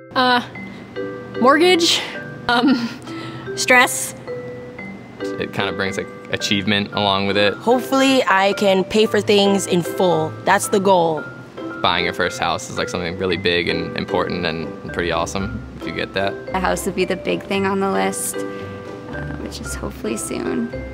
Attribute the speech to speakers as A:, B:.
A: Mortgage, stress.
B: It kind of brings like achievement along with it.
C: Hopefully I can pay for things in full. That's the goal.
B: Buying your first house is like something really big and important and pretty awesome if you get that.
D: A house would be the big thing on the list, which is hopefully soon.